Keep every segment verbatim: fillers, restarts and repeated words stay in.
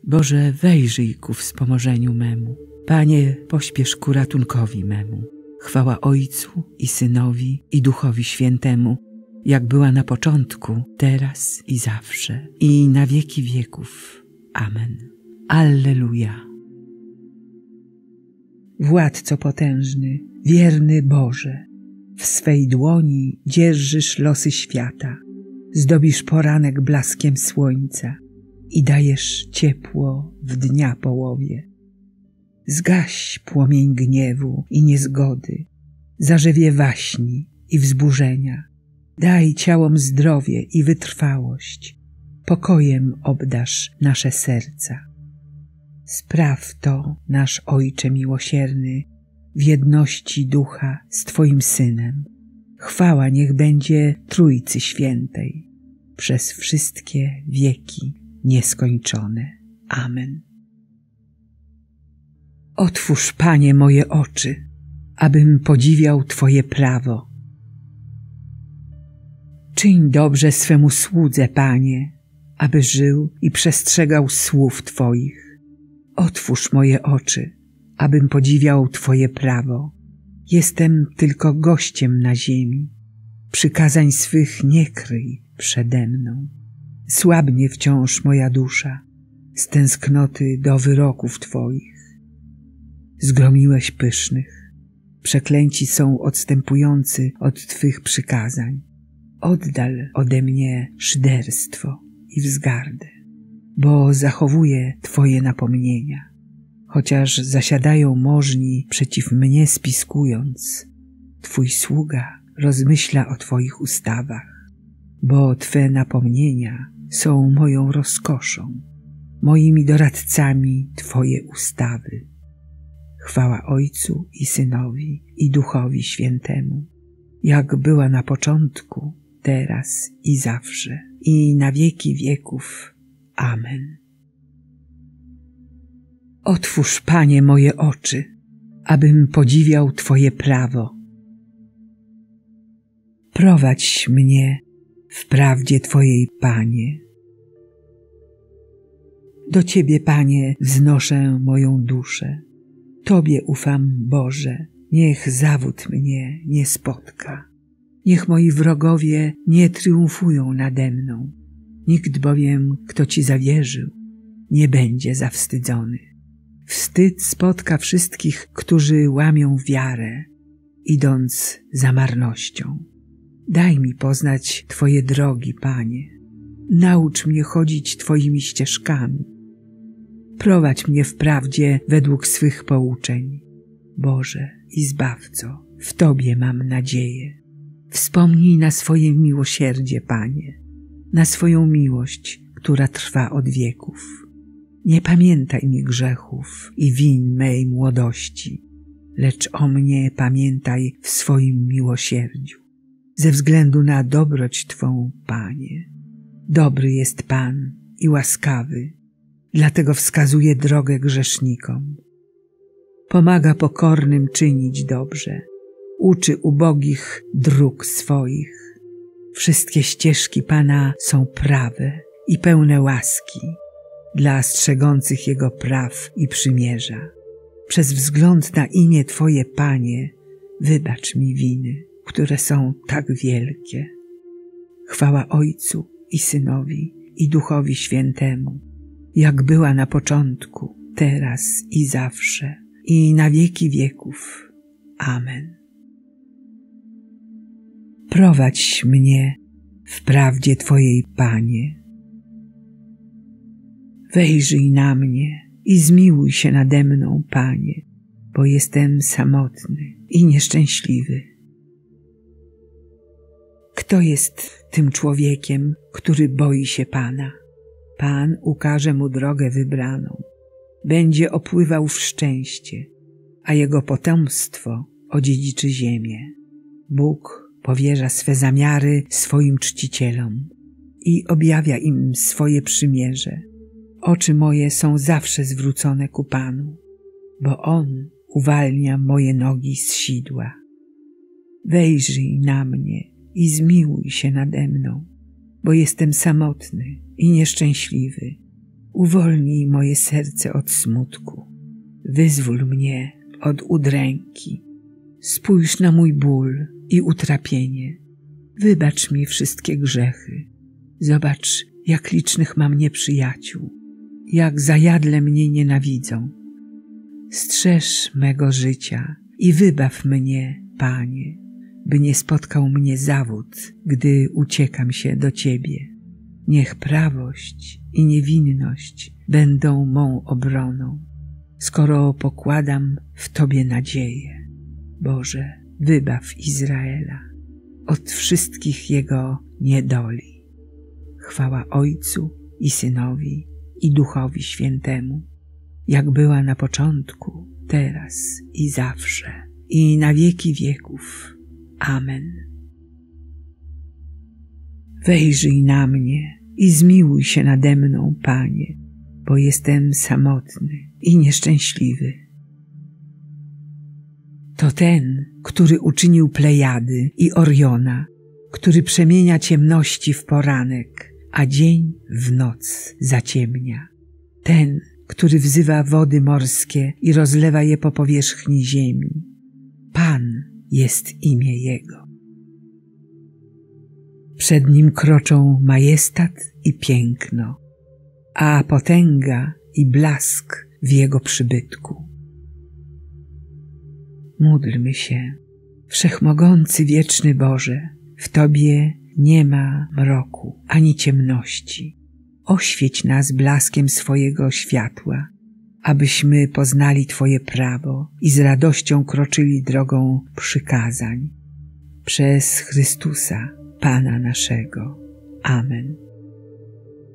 Boże, wejrzyj ku wspomożeniu memu. Panie, pośpiesz ku ratunkowi memu. Chwała Ojcu i Synowi i Duchowi Świętemu, jak była na początku, teraz i zawsze, i na wieki wieków. Amen. Alleluja. Władco potężny, wierny Boże, w swej dłoni dzierżysz losy świata, zdobisz poranek blaskiem słońca i dajesz ciepło w dnia połowie. Zgaś płomień gniewu i niezgody, zarzewie waśni i wzburzenia. Daj ciałom zdrowie i wytrwałość, pokojem obdarz nasze serca. Spraw to, nasz Ojcze miłosierny, w jedności ducha z Twoim Synem. Chwała niech będzie Trójcy Świętej, przez wszystkie wieki nieskończone. Amen. Otwórz, Panie, moje oczy, abym podziwiał Twoje prawo. Czyń dobrze swemu słudze, Panie, aby żył i przestrzegał słów Twoich. Otwórz moje oczy, abym podziwiał Twoje prawo. Jestem tylko gościem na ziemi. Przykazań swych nie kryj przede mną. Słabnie wciąż moja dusza z tęsknoty do wyroków Twoich. Zgromiłeś pysznych, przeklęci są odstępujący od Twych przykazań. Oddal ode mnie szyderstwo i wzgardę, bo zachowuję Twoje napomnienia. Chociaż zasiadają możni przeciw mnie spiskując, Twój sługa rozmyśla o Twoich ustawach, bo Twe napomnienia są moją rozkoszą, moimi doradcami Twoje ustawy. Chwała Ojcu i Synowi i Duchowi Świętemu, jak była na początku, teraz i zawsze, i na wieki wieków. Amen. Otwórz, Panie, moje oczy, abym podziwiał Twoje prawo. Prowadź mnie w prawdzie Twojej, Panie. Do Ciebie, Panie, wznoszę moją duszę. Tobie ufam, Boże, niech zawód mnie nie spotka. Niech moi wrogowie nie triumfują nade mną. Nikt bowiem, kto Ci zawierzył, nie będzie zawstydzony. Wstyd spotka wszystkich, którzy łamią wiarę, idąc za marnością. Daj mi poznać Twoje drogi, Panie. Naucz mnie chodzić Twoimi ścieżkami. Prowadź mnie w prawdzie według swych pouczeń. Boże i Zbawco, w Tobie mam nadzieję. Wspomnij na swoje miłosierdzie, Panie, na swoją miłość, która trwa od wieków. Nie pamiętaj mi grzechów i win mej młodości, lecz o mnie pamiętaj w swoim miłosierdziu. Ze względu na dobroć Twą, Panie. Dobry jest Pan i łaskawy, dlatego wskazuje drogę grzesznikom. Pomaga pokornym czynić dobrze, uczy ubogich dróg swoich. Wszystkie ścieżki Pana są prawe i pełne łaski dla strzegących Jego praw i przymierza. Przez wzgląd na imię Twoje, Panie, wybacz mi winy, które są tak wielkie. Chwała Ojcu i Synowi i Duchowi Świętemu, jak była na początku, teraz i zawsze, i na wieki wieków. Amen. Prowadź mnie w prawdzie Twojej, Panie. Wejrzyj na mnie i zmiłuj się nade mną, Panie, bo jestem samotny i nieszczęśliwy. Kto jest tym człowiekiem, który boi się Pana? Pan ukaże mu drogę wybraną. Będzie opływał w szczęście, a jego potomstwo odziedziczy ziemię. Bóg powierza swe zamiary swoim czcicielom i objawia im swoje przymierze. Oczy moje są zawsze zwrócone ku Panu, bo On uwalnia moje nogi z sidła. Wejrzyj na mnie i zmiłuj się nade mną, bo jestem samotny i nieszczęśliwy. Uwolnij moje serce od smutku. Wyzwól mnie od udręki. Spójrz na mój ból i utrapienie. Wybacz mi wszystkie grzechy. Zobacz, jak licznych mam nieprzyjaciół, jak zajadle mnie nienawidzą. Strzeż mego życia i wybaw mnie, Panie, by nie spotkał mnie zawód, gdy uciekam się do Ciebie. Niech prawość i niewinność będą mą obroną, skoro pokładam w Tobie nadzieję. Boże, wybaw Izraela od wszystkich jego niedoli. Chwała Ojcu i Synowi i Duchowi Świętemu, jak była na początku, teraz i zawsze, i na wieki wieków. Amen. Wejrzyj na mnie i zmiłuj się nade mną, Panie, bo jestem samotny i nieszczęśliwy. To ten, który uczynił Plejady i Oriona, który przemienia ciemności w poranek, a dzień w noc zaciemnia. Ten, który wzywa wody morskie i rozlewa je po powierzchni ziemi. Pan jest imię Jego. Przed Nim kroczą majestat i piękno, a potęga i blask w Jego przybytku. Módlmy się. Wszechmogący wieczny Boże, w Tobie nie ma mroku ani ciemności. Oświeć nas blaskiem swojego światła, abyśmy poznali Twoje prawo i z radością kroczyli drogą przykazań. Przez Chrystusa, Pana naszego. Amen.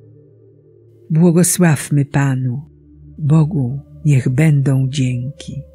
Błogosławmy Panu, Bogu niech będą dzięki.